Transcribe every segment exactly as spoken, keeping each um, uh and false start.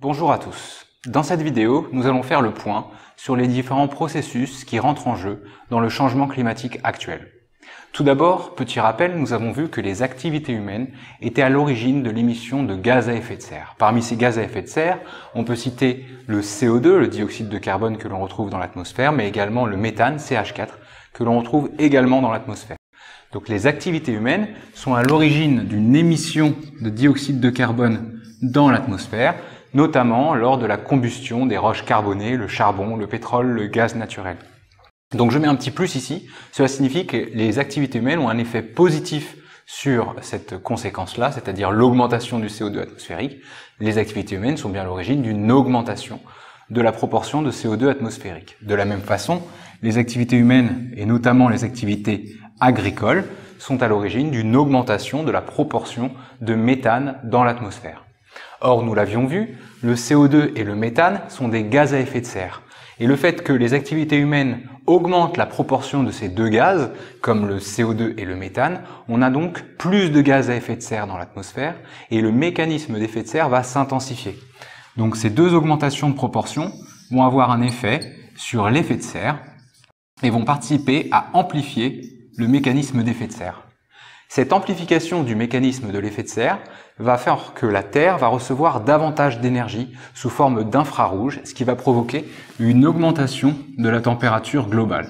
Bonjour à tous. Dans cette vidéo, nous allons faire le point sur les différents processus qui rentrent en jeu dans le changement climatique actuel. Tout d'abord, petit rappel, nous avons vu que les activités humaines étaient à l'origine de l'émission de gaz à effet de serre. Parmi ces gaz à effet de serre, on peut citer le C O deux, le dioxyde de carbone que l'on retrouve dans l'atmosphère, mais également le méthane, C H quatre, que l'on retrouve également dans l'atmosphère. Donc les activités humaines sont à l'origine d'une émission de dioxyde de carbone dans l'atmosphère, notamment lors de la combustion des roches carbonées, le charbon, le pétrole, le gaz naturel. Donc je mets un petit plus ici, cela signifie que les activités humaines ont un effet positif sur cette conséquence-là, c'est-à-dire l'augmentation du C O deux atmosphérique. Les activités humaines sont bien à l'origine d'une augmentation de la proportion de C O deux atmosphérique. De la même façon, les activités humaines, et notamment les activités agricoles, sont à l'origine d'une augmentation de la proportion de méthane dans l'atmosphère. Or, nous l'avions vu, le C O deux et le méthane sont des gaz à effet de serre. Et le fait que les activités humaines augmentent la proportion de ces deux gaz, comme le C O deux et le méthane, on a donc plus de gaz à effet de serre dans l'atmosphère et le mécanisme d'effet de serre va s'intensifier. Donc ces deux augmentations de proportion vont avoir un effet sur l'effet de serre et vont participer à amplifier le mécanisme d'effet de serre. Cette amplification du mécanisme de l'effet de serre va faire que la Terre va recevoir davantage d'énergie sous forme d'infrarouge, ce qui va provoquer une augmentation de la température globale.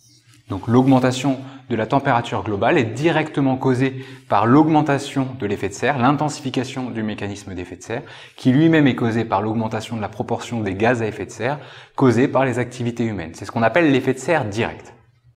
Donc l'augmentation de la température globale est directement causée par l'augmentation de l'effet de serre, l'intensification du mécanisme d'effet de serre, qui lui-même est causé par l'augmentation de la proportion des gaz à effet de serre causés par les activités humaines. C'est ce qu'on appelle l'effet de serre direct.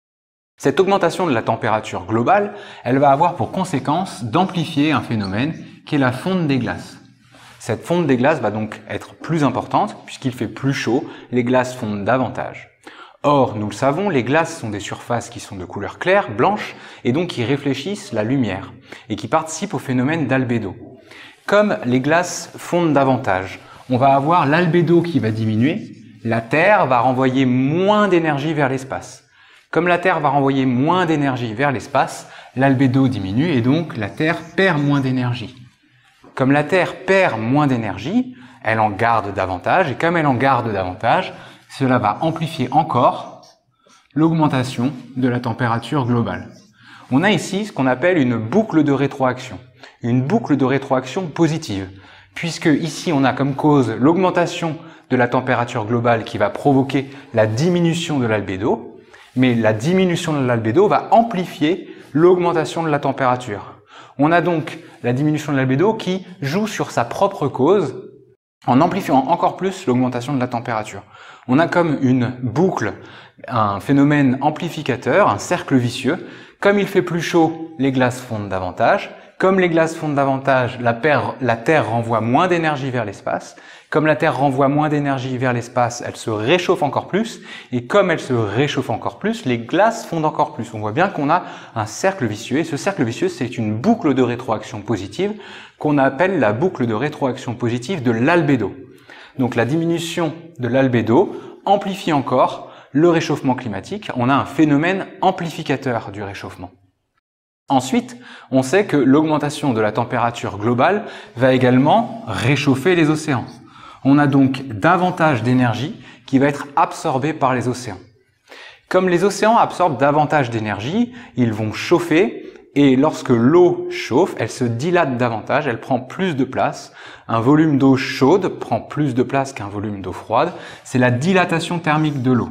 Cette augmentation de la température globale, elle va avoir pour conséquence d'amplifier un phénomène qui est la fonte des glaces. Cette fonte des glaces va donc être plus importante puisqu'il fait plus chaud, les glaces fondent davantage. Or, nous le savons, les glaces sont des surfaces qui sont de couleur claire, blanche, et donc qui réfléchissent la lumière et qui participent au phénomène d'albédo. Comme les glaces fondent davantage, on va avoir l'albédo qui va diminuer, la Terre va renvoyer moins d'énergie vers l'espace. Comme la Terre va renvoyer moins d'énergie vers l'espace, l'albédo diminue et donc la Terre perd moins d'énergie. Comme la Terre perd moins d'énergie, elle en garde davantage et comme elle en garde davantage, cela va amplifier encore l'augmentation de la température globale. On a ici ce qu'on appelle une boucle de rétroaction, une boucle de rétroaction positive, puisque ici on a comme cause l'augmentation de la température globale qui va provoquer la diminution de l'albédo, mais la diminution de l'albédo va amplifier l'augmentation de la température. On a donc la diminution de l'albédo qui joue sur sa propre cause en amplifiant encore plus l'augmentation de la température. On a comme une boucle, un phénomène amplificateur, un cercle vicieux. Comme il fait plus chaud, les glaces fondent davantage. Comme les glaces fondent davantage, la, paire, la Terre renvoie moins d'énergie vers l'espace. Comme la Terre renvoie moins d'énergie vers l'espace, elle se réchauffe encore plus. Et comme elle se réchauffe encore plus, les glaces fondent encore plus. On voit bien qu'on a un cercle vicieux. Et ce cercle vicieux, c'est une boucle de rétroaction positive qu'on appelle la boucle de rétroaction positive de l'albédo. Donc la diminution de l'albédo amplifie encore le réchauffement climatique. On a un phénomène amplificateur du réchauffement. Ensuite, on sait que l'augmentation de la température globale va également réchauffer les océans. On a donc davantage d'énergie qui va être absorbée par les océans. Comme les océans absorbent davantage d'énergie, ils vont chauffer et lorsque l'eau chauffe, elle se dilate davantage, elle prend plus de place. Un volume d'eau chaude prend plus de place qu'un volume d'eau froide. C'est la dilatation thermique de l'eau.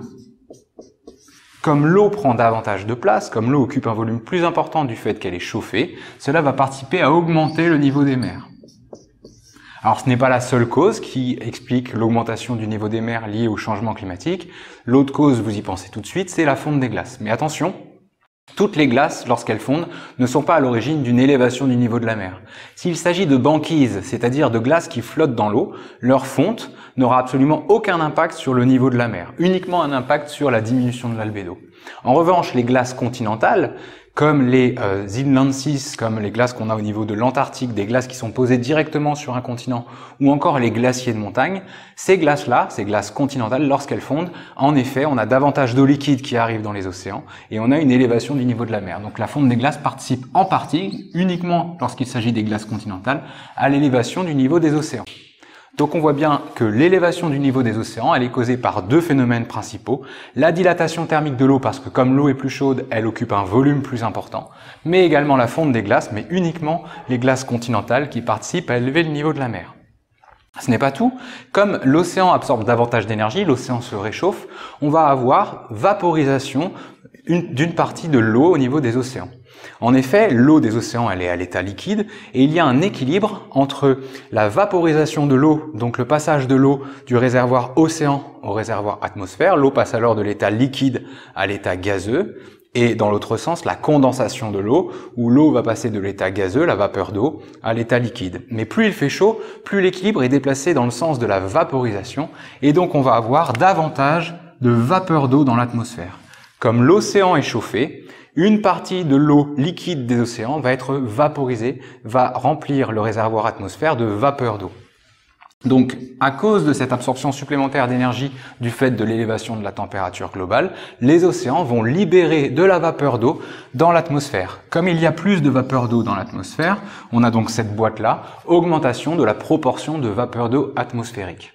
Comme l'eau prend davantage de place, comme l'eau occupe un volume plus important du fait qu'elle est chauffée, cela va participer à augmenter le niveau des mers. Alors ce n'est pas la seule cause qui explique l'augmentation du niveau des mers liée au changement climatique. L'autre cause, vous y pensez tout de suite, c'est la fonte des glaces. Mais attention, toutes les glaces, lorsqu'elles fondent, ne sont pas à l'origine d'une élévation du niveau de la mer. S'il s'agit de banquises, c'est-à-dire de glaces qui flottent dans l'eau, leur fonte n'aura absolument aucun impact sur le niveau de la mer, uniquement un impact sur la diminution de l'albédo. En revanche, les glaces continentales, comme les euh, inland seas, comme les glaces qu'on a au niveau de l'Antarctique, des glaces qui sont posées directement sur un continent, ou encore les glaciers de montagne, ces glaces-là, ces glaces continentales, lorsqu'elles fondent, en effet, on a davantage d'eau liquide qui arrive dans les océans, et on a une élévation du niveau de la mer. Donc la fonte des glaces participe en partie, uniquement lorsqu'il s'agit des glaces continentales, à l'élévation du niveau des océans. Donc on voit bien que l'élévation du niveau des océans, elle est causée par deux phénomènes principaux. La dilatation thermique de l'eau, parce que comme l'eau est plus chaude, elle occupe un volume plus important, mais également la fonte des glaces, mais uniquement les glaces continentales qui participent à élever le niveau de la mer. Ce n'est pas tout. Comme l'océan absorbe davantage d'énergie, l'océan se réchauffe, on va avoir vaporisation d'une partie de l'eau au niveau des océans. En effet, l'eau des océans, elle est à l'état liquide et il y a un équilibre entre la vaporisation de l'eau, donc le passage de l'eau du réservoir océan au réservoir atmosphère. L'eau passe alors de l'état liquide à l'état gazeux. Et dans l'autre sens, la condensation de l'eau, où l'eau va passer de l'état gazeux, la vapeur d'eau, à l'état liquide. Mais plus il fait chaud, plus l'équilibre est déplacé dans le sens de la vaporisation, et donc on va avoir davantage de vapeur d'eau dans l'atmosphère. Comme l'océan est chauffé, une partie de l'eau liquide des océans va être vaporisée, va remplir le réservoir atmosphère de vapeur d'eau. Donc, à cause de cette absorption supplémentaire d'énergie du fait de l'élévation de la température globale, les océans vont libérer de la vapeur d'eau dans l'atmosphère. Comme il y a plus de vapeur d'eau dans l'atmosphère, on a donc cette boîte-là, augmentation de la proportion de vapeur d'eau atmosphérique.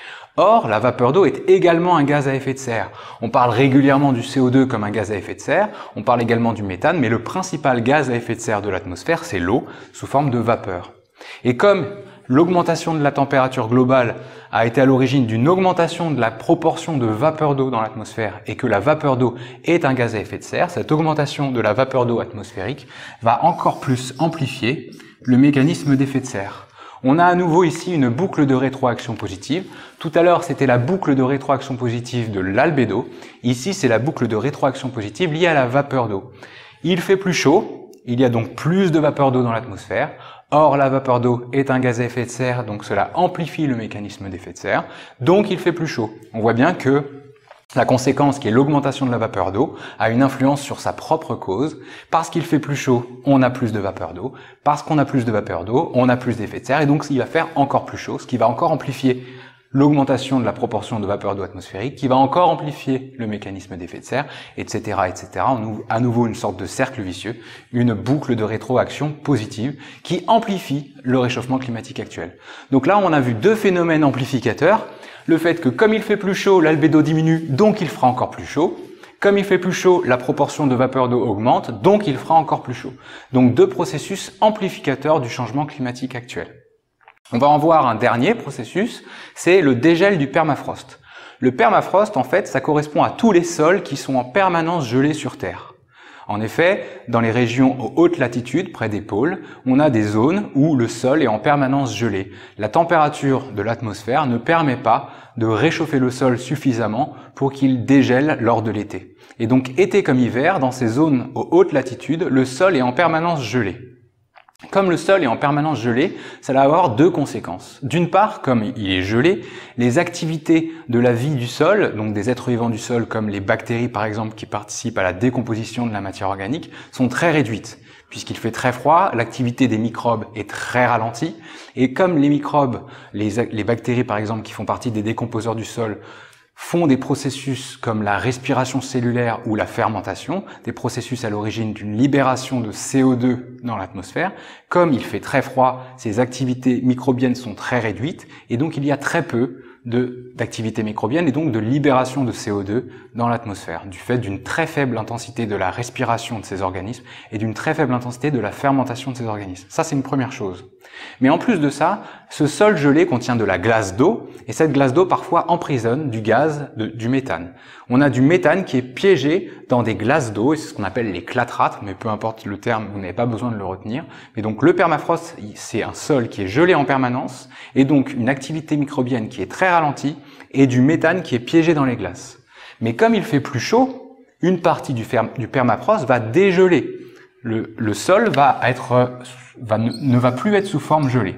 Or, la vapeur d'eau est également un gaz à effet de serre. On parle régulièrement du C O deux comme un gaz à effet de serre, on parle également du méthane, mais le principal gaz à effet de serre de l'atmosphère, c'est l'eau, sous forme de vapeur. Et comme l'augmentation de la température globale a été à l'origine d'une augmentation de la proportion de vapeur d'eau dans l'atmosphère et que la vapeur d'eau est un gaz à effet de serre, cette augmentation de la vapeur d'eau atmosphérique va encore plus amplifier le mécanisme d'effet de serre. On a à nouveau ici une boucle de rétroaction positive. Tout à l'heure, c'était la boucle de rétroaction positive de l'albédo. Ici, c'est la boucle de rétroaction positive liée à la vapeur d'eau. Il fait plus chaud, il y a donc plus de vapeur d'eau dans l'atmosphère. Or, la vapeur d'eau est un gaz à effet de serre, donc cela amplifie le mécanisme d'effet de serre, donc il fait plus chaud. On voit bien que la conséquence, qui est l'augmentation de la vapeur d'eau, a une influence sur sa propre cause. Parce qu'il fait plus chaud, on a plus de vapeur d'eau. Parce qu'on a plus de vapeur d'eau, on a plus d'effet de serre, et donc il va faire encore plus chaud, ce qui va encore amplifier l'augmentation de la proportion de vapeur d'eau atmosphérique, qui va encore amplifier le mécanisme d'effet de serre, et cetera, et cetera. On ouvre à nouveau une sorte de cercle vicieux, une boucle de rétroaction positive qui amplifie le réchauffement climatique actuel. Donc là, on a vu deux phénomènes amplificateurs. Le fait que comme il fait plus chaud, l'albédo diminue, donc il fera encore plus chaud. Comme il fait plus chaud, la proportion de vapeur d'eau augmente, donc il fera encore plus chaud. Donc deux processus amplificateurs du changement climatique actuel. On va en voir un dernier processus, c'est le dégel du permafrost. Le permafrost, en fait, ça correspond à tous les sols qui sont en permanence gelés sur Terre. En effet, dans les régions aux hautes latitudes, près des pôles, on a des zones où le sol est en permanence gelé. La température de l'atmosphère ne permet pas de réchauffer le sol suffisamment pour qu'il dégèle lors de l'été. Et donc, été comme hiver, dans ces zones aux hautes latitudes, le sol est en permanence gelé. Comme le sol est en permanence gelé, ça va avoir deux conséquences. D'une part, comme il est gelé, les activités de la vie du sol, donc des êtres vivants du sol comme les bactéries par exemple qui participent à la décomposition de la matière organique, sont très réduites. Puisqu'il fait très froid, l'activité des microbes est très ralentie. Et comme les microbes, les, les bactéries par exemple qui font partie des décomposeurs du sol, font des processus comme la respiration cellulaire ou la fermentation, des processus à l'origine d'une libération de C O deux dans l'atmosphère. Comme il fait très froid, ces activités microbiennes sont très réduites et donc il y a très peu de d'activité microbienne et donc de libération de C O deux dans l'atmosphère, du fait d'une très faible intensité de la respiration de ces organismes et d'une très faible intensité de la fermentation de ces organismes. Ça, c'est une première chose. Mais en plus de ça, ce sol gelé contient de la glace d'eau, et cette glace d'eau parfois emprisonne du gaz, de, du méthane. On a du méthane qui est piégé dans des glaces d'eau, et c'est ce qu'on appelle les clatrates, mais peu importe le terme, vous n'avez pas besoin de le retenir. Mais donc le permafrost, c'est un sol qui est gelé en permanence, et donc une activité microbienne qui est très ralentie, et du méthane qui est piégé dans les glaces. Mais comme il fait plus chaud, une partie du, du permafrost va dégeler. Le, le sol va être, va, ne, ne va plus être sous forme gelée.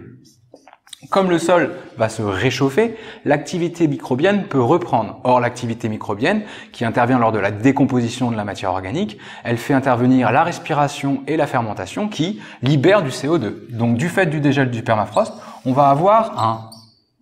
Comme le sol va se réchauffer, l'activité microbienne peut reprendre. Or, l'activité microbienne, qui intervient lors de la décomposition de la matière organique, elle fait intervenir la respiration et la fermentation qui libèrent du C O deux. Donc, du fait du dégel du permafrost, on va avoir un,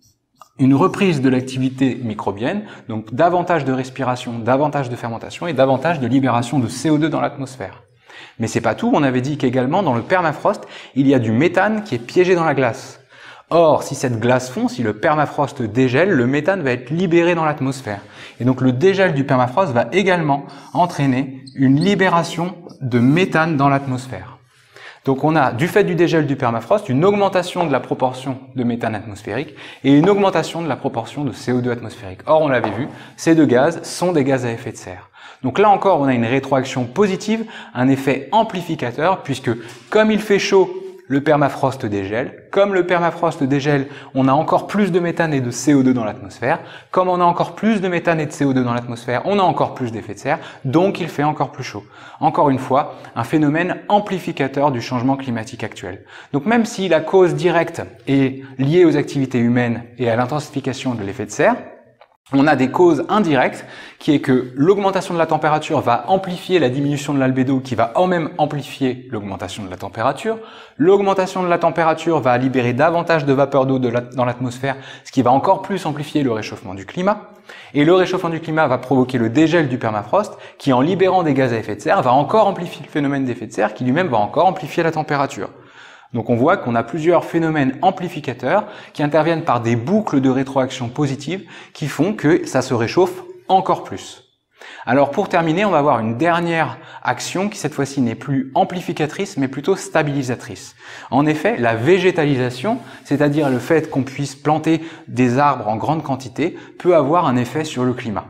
une reprise de l'activité microbienne, donc davantage de respiration, davantage de fermentation et davantage de libération de C O deux dans l'atmosphère. Mais c'est pas tout, on avait dit qu'également dans le permafrost, il y a du méthane qui est piégé dans la glace. Or, si cette glace fond, si le permafrost dégèle, le méthane va être libéré dans l'atmosphère. Et donc le dégel du permafrost va également entraîner une libération de méthane dans l'atmosphère. Donc on a, du fait du dégel du permafrost, une augmentation de la proportion de méthane atmosphérique et une augmentation de la proportion de C O deux atmosphérique. Or, on l'avait vu, ces deux gaz sont des gaz à effet de serre. Donc là encore, on a une rétroaction positive, un effet amplificateur, puisque comme il fait chaud, le permafrost dégèle. Comme le permafrost dégèle, on a encore plus de méthane et de C O deux dans l'atmosphère. Comme on a encore plus de méthane et de C O deux dans l'atmosphère, on a encore plus d'effet de serre, donc il fait encore plus chaud. Encore une fois, un phénomène amplificateur du changement climatique actuel. Donc même si la cause directe est liée aux activités humaines et à l'intensification de l'effet de serre, on a des causes indirectes, qui est que l'augmentation de la température va amplifier la diminution de l'albédo, qui va en même amplifier l'augmentation de la température. L'augmentation de la température va libérer davantage de vapeur d'eau dans l'atmosphère, ce qui va encore plus amplifier le réchauffement du climat. Et le réchauffement du climat va provoquer le dégel du permafrost, qui en libérant des gaz à effet de serre, va encore amplifier le phénomène d'effet de serre, qui lui-même va encore amplifier la température. Donc on voit qu'on a plusieurs phénomènes amplificateurs qui interviennent par des boucles de rétroaction positive qui font que ça se réchauffe encore plus. Alors pour terminer, on va voir une dernière action qui cette fois-ci n'est plus amplificatrice mais plutôt stabilisatrice. En effet, la végétalisation, c'est-à-dire le fait qu'on puisse planter des arbres en grande quantité, peut avoir un effet sur le climat.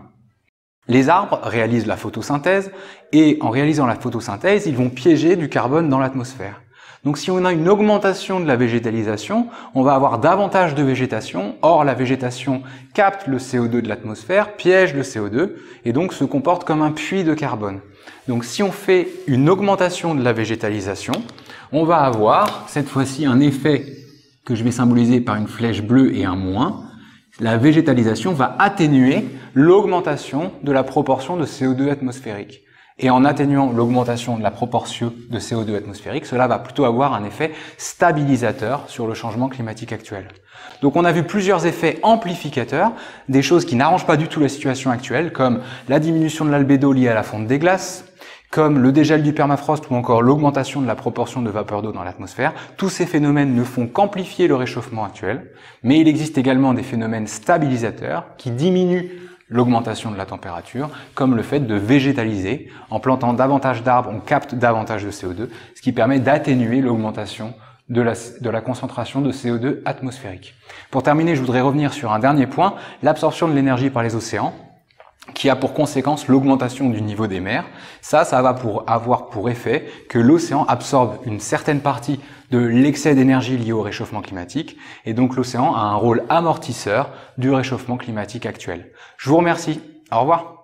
Les arbres réalisent la photosynthèse et en réalisant la photosynthèse, ils vont piéger du carbone dans l'atmosphère. Donc si on a une augmentation de la végétalisation, on va avoir davantage de végétation. Or, la végétation capte le C O deux de l'atmosphère, piège le C O deux et donc se comporte comme un puits de carbone. Donc si on fait une augmentation de la végétalisation, on va avoir cette fois-ci un effet que je vais symboliser par une flèche bleue et un moins. La végétalisation va atténuer l'augmentation de la proportion de C O deux atmosphérique. Et en atténuant l'augmentation de la proportion de C O deux atmosphérique, cela va plutôt avoir un effet stabilisateur sur le changement climatique actuel. Donc on a vu plusieurs effets amplificateurs, des choses qui n'arrangent pas du tout la situation actuelle, comme la diminution de l'albédo liée à la fonte des glaces, comme le dégel du permafrost ou encore l'augmentation de la proportion de vapeur d'eau dans l'atmosphère. Tous ces phénomènes ne font qu'amplifier le réchauffement actuel, mais il existe également des phénomènes stabilisateurs qui diminuent l'augmentation de la température, comme le fait de végétaliser. En plantant davantage d'arbres, on capte davantage de C O deux, ce qui permet d'atténuer l'augmentation de la, de la concentration de C O deux atmosphérique. Pour terminer, je voudrais revenir sur un dernier point, l'absorption de l'énergie par les océans, qui a pour conséquence l'augmentation du niveau des mers. Ça, ça va pour avoir pour effet que l'océan absorbe une certaine partie de l'excès d'énergie lié au réchauffement climatique, et donc l'océan a un rôle amortisseur du réchauffement climatique actuel. Je vous remercie. Au revoir.